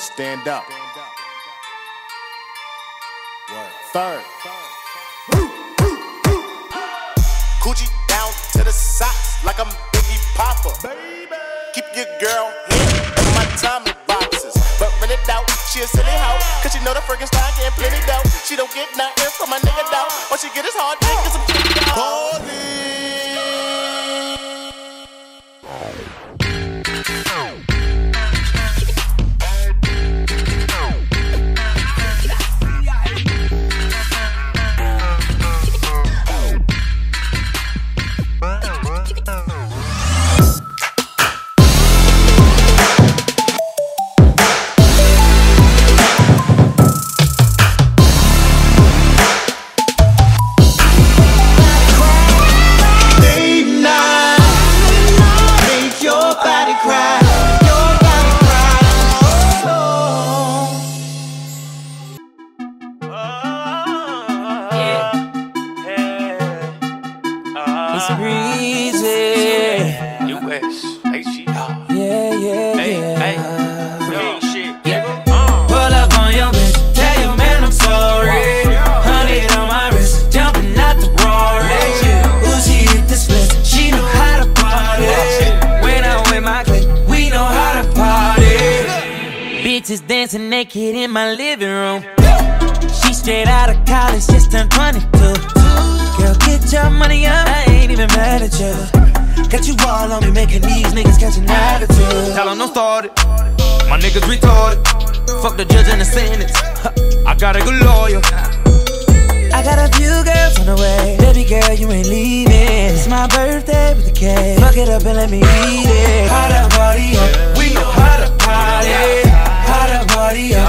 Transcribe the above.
Stand up. Third. Coochie down to the socks like I'm Biggie Popper. Baby. Keep your girl here in my Tommy boxes. But rent it out, she a silly hoe. Cause she know the Frankenstein getting plenty dough. She don't get nothing from my nigga though. All she get is hard dick and some chicken dough. Bitches dancing naked in my living room. She straight out of college, just turned 22. Girl, get your money up, I ain't even mad at you. Got you all on me, making these niggas catch an attitude. Tell them don't start it, my niggas retarded. Fuck the judge and the sentence, I got a good lawyer. I got a few girls on the way. Baby girl, you ain't leaving. It's my birthday with the cake. Fuck it up and let me eat it. How to party up, we know how to party. How to party up.